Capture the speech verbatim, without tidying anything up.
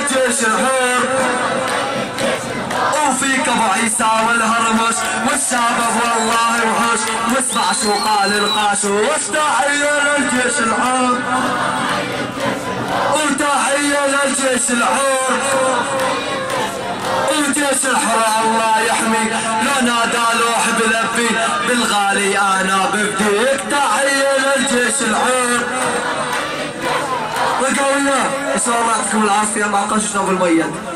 للجيش الحر. وفيك ابو عيسى والهرمش والشابب والله وحش، واسمع شو قال القاشوش. تحية للجيش الحر وتحية للجيش الحر. وجيش الحر الله يحميك، لو نادى لوح بلبي بالغالي انا بفديك. تحية للجيش الحر. وقوية ان شاء الله يعطيكم العافية. ما عقلش ابو الميت.